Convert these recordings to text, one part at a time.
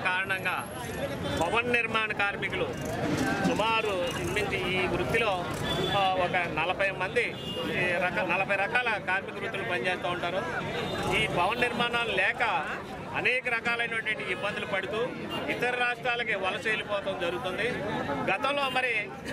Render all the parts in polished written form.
కారణంగా భవన నిర్మాణ కార్మికులు సుమారు ఈ వృత్తిలో ఒక 40 రకాల కార్మిక వృత్తులు పనిచేస్తూ ఉంటారు. ఈ భవన నిర్మాణాలు లేక అనేక రకాలైనటువంటి ఇబ్బందులు పడుతూ ఇతర రాష్ట్రాలకి వలస వెళ్ళిపోవడం జరుగుతుంది. గతంలో మరి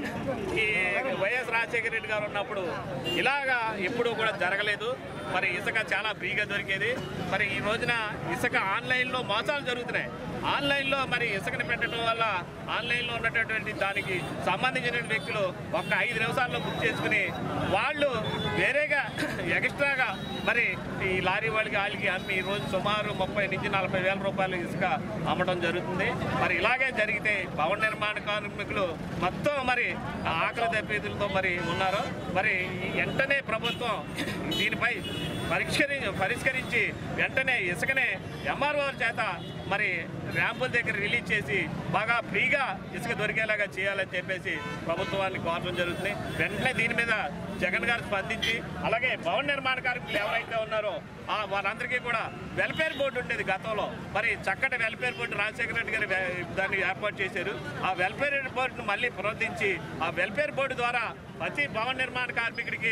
ఈ వైఎస్ రాజశేఖర రెడ్డి గారు ఉన్నప్పుడు ఇలాగా ఎప్పుడూ కూడా జరగలేదు. మరి ఇసుక చాలా ఫ్రీగా దొరికేది. మరి ఈ రోజున ఇసుక ఆన్లైన్లో మోసాలు జరుగుతున్నాయి. ఆన్లైన్లో మరి ఇసుకని పెట్టడం వల్ల ఆన్లైన్లో ఉన్నటువంటి దానికి సంబంధించిన వ్యక్తులు ఒక 5 నిమిషాల్లో బుక్ చేసుకుని వాళ్ళు వేరేగా ఎక్స్ట్రాగా మరి ఈ లారీ వాళ్ళకి అమ్మి ఈరోజు సుమారు 30 నుంచి 40 వేల రూపాయలు ఇసుక అమ్మడం జరుగుతుంది. మరి ఇలాగే జరిగితే భవన నిర్మాణ కార్మికులు మొత్తం మరి ఆకలి దెబ్బతులతో మరి ఉన్నారు. మరి వెంటనే ప్రభుత్వం దీనిపై పరిష్కరించి వెంటనే ఇసుకనే ఎంఆర్ఓ చేత మరి ర్యాంపుల దగ్గర రిలీజ్ చేసి బాగా ఫ్రీగా ఇసుక దొరికేలాగా చేయాలని చెప్పేసి ప్రభుత్వాన్ని కోరడం జరుగుతుంది. వెంటనే దీని మీద జగన్ గారు స్పందించి అలాగే భవన నిర్మాణ కార్మికులు ఎవరైతే ఉన్నారో వారందరికీ కూడా వెల్ఫేర్ బోర్డు ఉండేది గతంలో. మరి చక్కటి వెల్ఫేర్ బోర్డు రాజశేఖర రెడ్డి గారు దాన్ని ఏర్పాటు చేశారు. ఆ వెల్ఫేర్ బోర్డును మళ్ళీ పునరుద్ధరించి ఆ వెల్ఫేర్ బోర్డు ద్వారా ప్రతి భవన నిర్మాణ కార్మికుడికి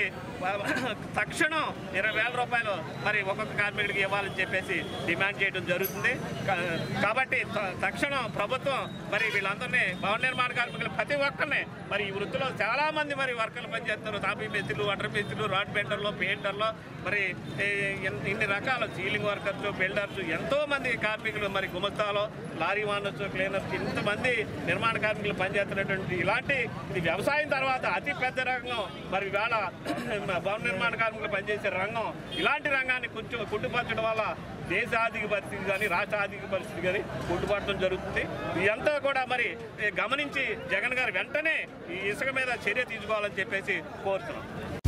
తక్షణం 20,000 రూపాయలు మరి ఒక్కొక్క కార్మికుడికి ఇవ్వాలని చెప్పేసి డిమాండ్ చేయడం జరుగుతుంది. కాబట్టి తక్షణం ప్రభుత్వం మరి వీళ్ళందరినీ భవన నిర్మాణ కార్మికులు ప్రతి ఒక్కరిని మరి ఈ వృత్తిలో చాలామంది మరి వర్కర్లు పనిచేస్తారు. తాపీ మేస్త్రులు, వాటర్ మేస్త్రులు, రాడ్ పెయింటర్లు, పెయింటర్లు, మరి ఇన్ని రకాల సీలింగ్ వర్కర్స్, బిల్డర్స్ ఎంతోమంది కార్మికులు మరి గుమస్తాలో లారీ వానర్స్, క్లీనర్స్ ఇంతమంది నిర్మాణ కార్మికులు పనిచేస్తున్నటువంటి ఇది వ్యవసాయం తర్వాత అతి పెద్ద రంగం. మరి ఇవాళ భవన నిర్మాణ కార్మికులు పనిచేసే రంగం ఇలాంటి రంగాన్ని కొంచెం కుంటుపరచడం వల్ల దేశ ఆర్థిక పరిస్థితి కానీ రాష్ట్ర ఆర్థిక పరిస్థితి కానీ కుంటుపడటం జరుగుతుంది. ఇదంతా కూడా మరి గమనించి జగన్ గారు వెంటనే ఈ ఇసుక మీద చర్య తీసుకోవాలని చెప్పేసి కోరుతున్నాం.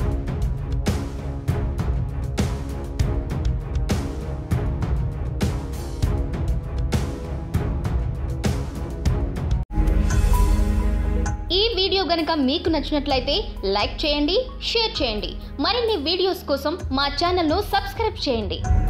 ఈ వీడియో గనుక మీకు నచ్చినట్లయితే లైక్ చేయండి, షేర్ చేయండి. మరిన్ని వీడియోస్ కోసం మా ఛానల్ను సబ్స్క్రైబ్ చేయండి.